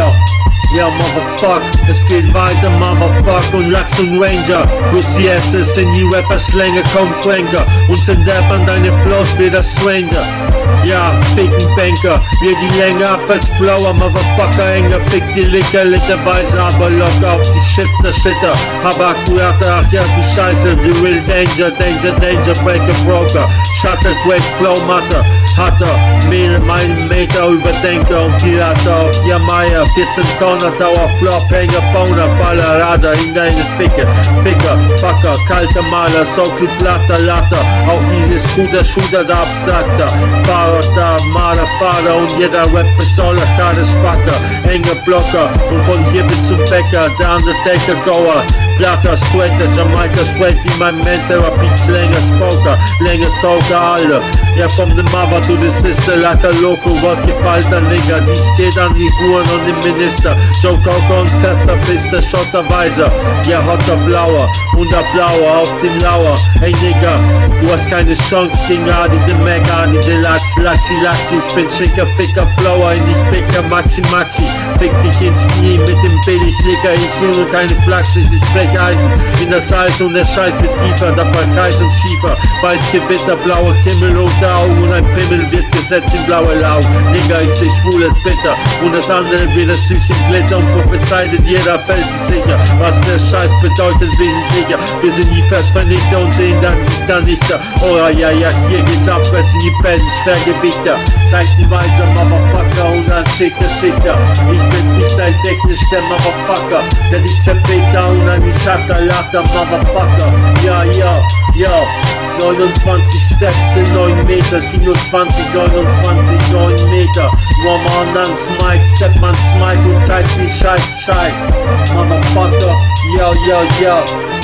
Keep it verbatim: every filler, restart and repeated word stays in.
ja, ja, motherfuck, es geht weiter, motherfuck und Lachs und Ranger. Chris Yes in die Rapper-Slänge, kaum Cranker und sind Depp an deine Flows wie der Stranger. Ja, ficken Banker, wir die Länge abwärts flower, motherfucker enger, fick die Licker, literweise, aber locker auf die Shifter, Shitter, aber akkurater, ach ja, du Scheiße, the real danger, danger, danger, breaker, broker, shutter, great flow, matter, hatter, Mehl, meinen Meter, Überdenker und Pirate auf Jamaica, vierzehn Tonner, Tower, Flop, Hänger, Boner, Baller, Radar in deine Ficke, Ficker, Fucker, kalter Maler, Sockel, Platter, Latter, auch wie die Scooter, Shooter, der Abstrakter, Fahrer da, Marder, Fahrer und jeder Rap für Solar, Karte, Spacker, enger Blocker und von hier bis zum Bäcker, der Undertaker, Goer, Platter, Sweater, Jamaika, Sweat wie mein Mentor, Peaks, länger Spoker, länger Toker, alle, ja vom dem Mother to the Sister, Lacker, Loco, Gott gefalter Nigger, die steht an die Huren und den Minister, Joe Cocker und Tester, bis der Schotterweiser, ja hotter Blauer und der Blauer auf dem Lauer, ey Nigger, du hast keine Chance gegen Adi, den Mac, Adi, den Lachs, Laxi, Laxi, ich bin schicker, Ficker, Flower, in dich Picker, Maxi, Maxi, fick dich ins Knie mit dem Billig-Licker, ich höre keine Flachs, ich brech Eisen in das Eis und der Scheiß wird tiefer, dabei Kreis und Schiefer, weiß Gewitter, blauer Himmel, rote Augen und ein Pimmel wird gesetzt in blaue Lau, Nigger, ich seh schwules Bitter und das andere wird das süß im Glitter und prophezeit in jeder Felsen sicher, was der Scheiß bedeutet wesentlicher, wir sind die Versvernichter und sehen dann die Stanichter, oh ja, ja, hier geht's abwärts in die Felsen, Schwergewichter, Seitenweiser, Motherfucker und ein Schichter, Schichter, ich bin freestyle-technisch der Motherfucker, der dich zerbricht und an die Shutter, Latter, Motherfucker, ja, ja, ja, neunundzwanzig Steps in neun Meter, siebenundzwanzig, neunundzwanzig, neun Meter, Norman ans Mike, Stepman Smike und zeigt die Scheiß, Scheiß, Motherfucker, ja, ja, ja.